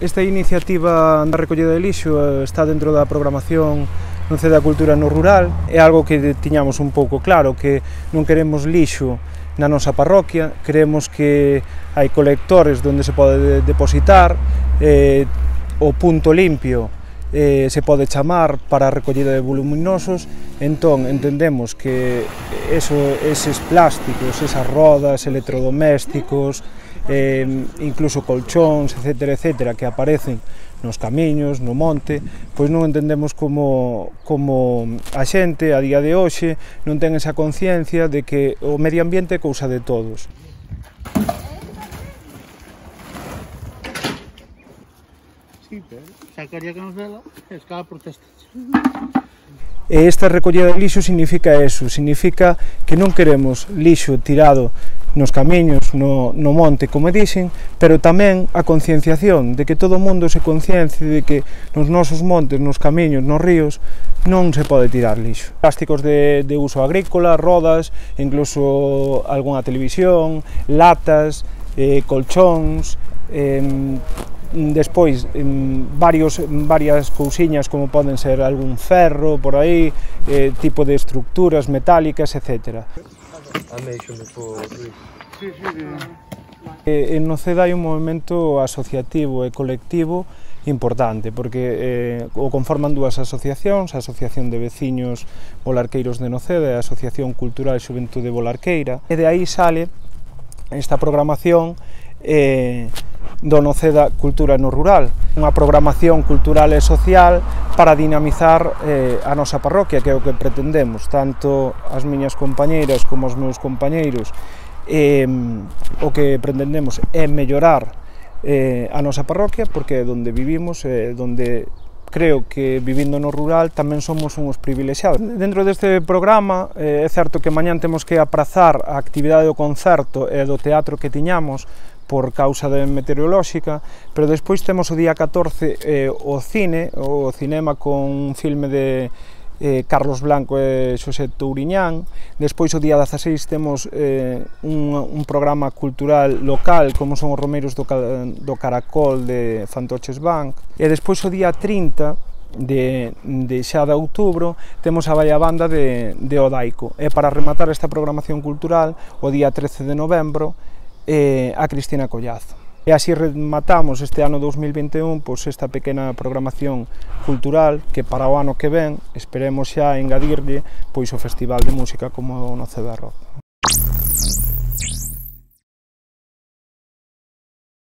Esta iniciativa da recollida de lixo está dentro da programación no CED da Cultura no Rural. É algo que tiñamos un pouco claro, que non queremos lixo na nosa parroquia, queremos que hai colectores onde se pode depositar, o punto limpio se pode chamar para a recollida de voluminosos. Entón entendemos que eses plásticos, esas rodas, electrodomésticos, incluso colchóns, etcétera, que aparecen nos camiños, no monte, pois non entendemos como a xente a día de hoxe non ten esa conciencia de que o medio ambiente é cousa de todos. Sí, pero sacaría que nos vela, es cada protesta. E esta recollida de lixo significa eso, significa que non queremos lixo tirado nos camiños, no monte, como dixen, pero tamén a concienciación de que todo o mundo se conciencie de que nos nosos montes, nos camiños, nos ríos, non se pode tirar lixo. Plásticos de uso agrícola, rodas, incluso algunha televisión, latas, colchóns, despois varias cousiñas como poden ser algún ferro por aí, tipo de estructuras metálicas, etc. No CED hai un movimento asociativo e colectivo importante, porque o conforman dúas asociacións, a Asociación de Veciños Volarqueiros de Noceda e a Asociación Cultural Xuventude Volarqueira, e de aí sale esta programación do Noceda Cultura no Rural, unha programación cultural e social para dinamizar a nosa parroquia, que é o que pretendemos, tanto as miñas compañeiras como os meus compañeiros. O que pretendemos é mellorar a nosa parroquia, porque é onde vivimos, onde creo que vivindo no rural tamén somos uns privilexiados. Dentro deste programa é certo que mañán temos que aprazar a actividade do concerto e do teatro que tiñamos por causa de meteorolóxica, pero despois temos o día 14 o cinema con un filme de Carlos Blanco e Xosé Touriñán. Despois o día 16 temos un programa cultural local como son os Romeiros do Caracol de Fantoches Bank, e despois o día 30 xa de outubro temos a Balla Banda de Odaico, e para rematar esta programación cultural o día 13 de novembro a Cristina Collazo. E así rematamos este ano 2021 pois esta pequena programación cultural que para o ano que ven esperemos xa engadirlle pois o Festival de Música como o Noceda Rock.